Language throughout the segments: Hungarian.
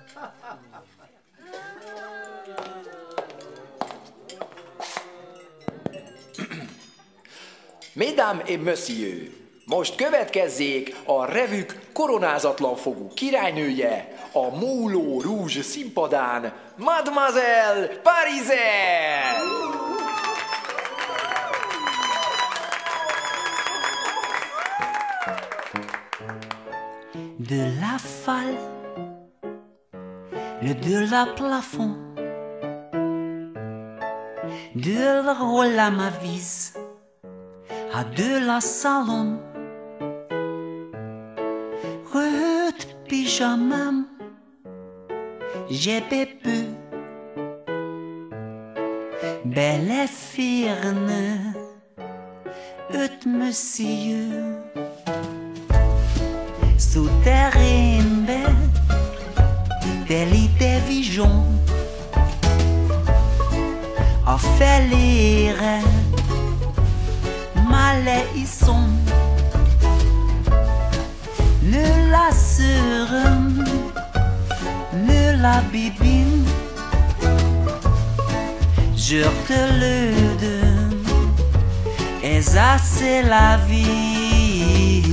Mesdames et messieurs, most következzék a revük koronázatlan fogú királynője, a Moulin Rouge színpadán, Mademoiselle Parisette! De la falle, le de la plafond, de la rôle à ma vis, à de la salon, röt pyjamam, j'ai bébé, belle firne, ut monsieur. Souterrain deli vision a felére maléison ne la sărăm, ne la bibim, je te le donne, et ça c'est la vie.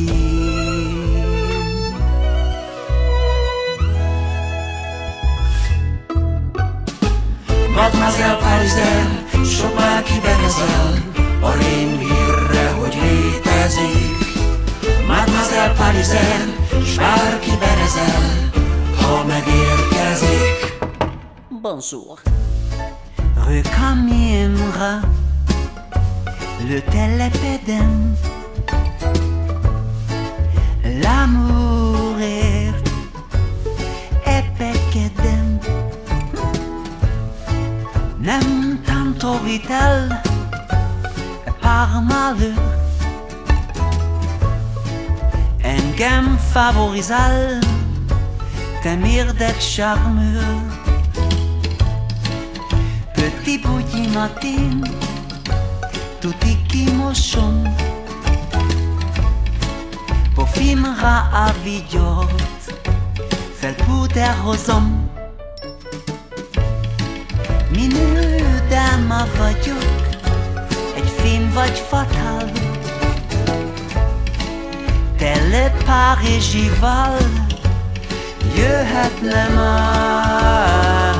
Mademoiselle Parisette, sok már kiberezel a rémhírre, hogy létezik. Mademoiselle Parisette, s bárki berezel, ha megérkezik. Bonjour. Recamiera le télépédème, l'amour est épékedem. Nem tántorít el par malheur, engem favorizál, te mérdek charmeur. Petit bouilli matin, tuti kimosom, pofimra a vigyort, felpuderhozom. Minődáma vagyok, egy fém vagy fatál, tele Párizsival jöhetne már.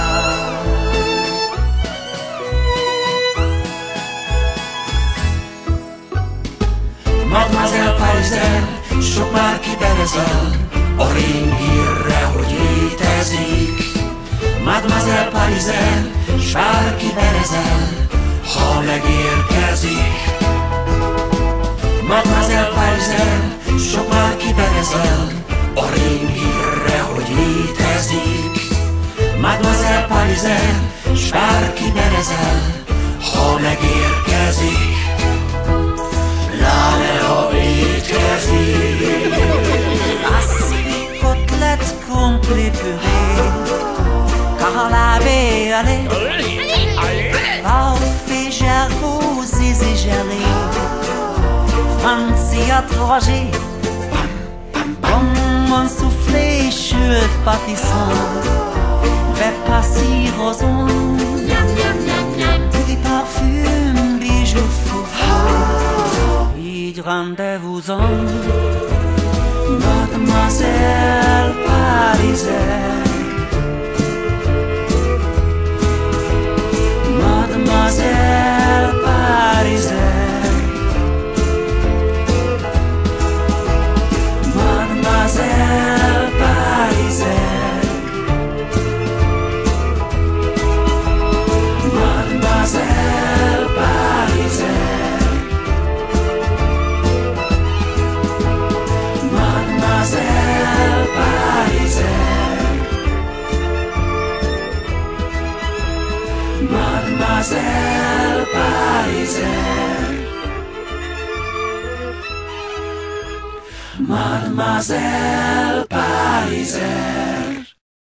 Mademoiselle Parisette, sok már kiberezel a rémhírre, hogy létezik. Mademoiselle Parisette, s bárki berezel, ha megérkezik. Mademoiselle Parisette, sok már kiberezel a rémhírre, hogy létezik. Mademoiselle Parisette, s bárki berezel, ha megérkezik. Láne, ha étkezik. Assis, côtelette complet purée, car la allez, parfait gerbeau, zizi gelé, Francia 3G, bonbon soufflé, chute pâtisson, fait passer roson, des parfums, bijoux foufou, et rendez-vous-en, Mademoiselle Parisette. Mademoiselle Parisette, Mademoiselle Parisette, Mademoiselle Parisette, Mademoiselle Parisette, Mademoiselle Parisette, Mademoiselle Parisette.